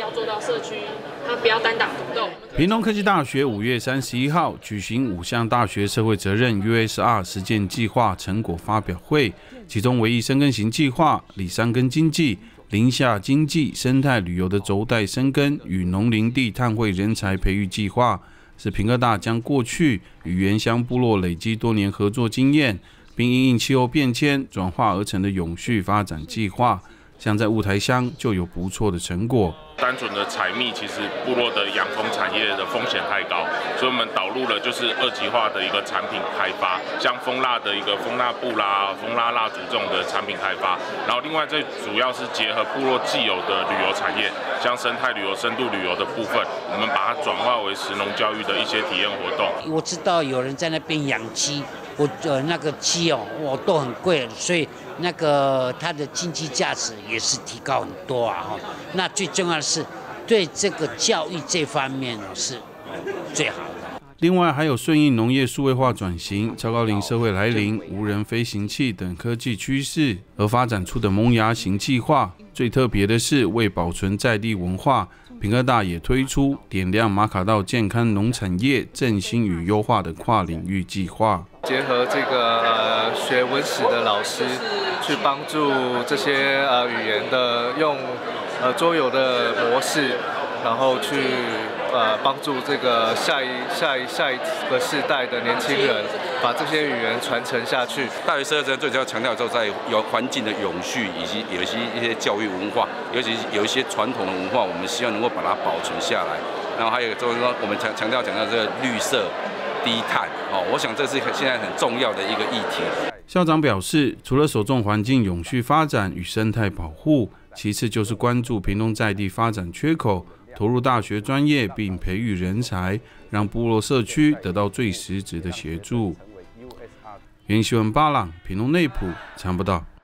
要做到社区它不要单打独斗。 屏东科技大学5月31号举行5项大学社会责任 USR 实践计划成果发表会，其中唯一深耕型计划里山根经济、林下经济、生态旅游的轴带深耕与农林地碳汇人才培育计划，是屏科大将过去与原乡部落累积多年合作经验，并因应气候变迁转化而成的永续发展计划。像在雾台乡就有不错的成果。 单纯的采蜜，其实部落的养蜂产业的风险太高，所以我们导入了就是2级化的一个产品开发，像蜂蜡的一个蜂蜡布啦、蜂蜡蜡烛这种的产品开发。然后另外最主要是结合部落既有的旅游产业，像生态旅游、深度旅游的部分，我们把它转化为食农教育的一些体验活动。 我知道有人在那边养鸡，那个鸡都很贵，所以那个它的经济价值也是提高很多啊。那最重要的是对这个教育这方面是最好的。 另外还有顺应农业数位化转型、超高龄社会来临、无人飞行器等科技趋势而发展出的萌芽型计划。最特别的是，为保存在地文化，屏科大也推出点亮马卡道健康农产业振兴与优化的跨领域计划， 结合这个学文史的老师，去帮助这些语言的用桌游的模式，然后去帮助这个下一个世代的年轻人，把这些语言传承下去。 大学社会责任最主要强调就在有环境的永续，以及有一些教育文化，尤其有一些传统的文化，我们希望能够把它保存下来。然后还有就是说，我们强调这个绿色、低碳，我想这是现在很重要的一个议题。 校长表示，除了首重环境永续发展与生态保护，其次就是关注屏东在地发展缺口，投入大学专业并培育人才，让部落社区得到最实质的协助。原新闻巴朗，屏东内埔，参不到。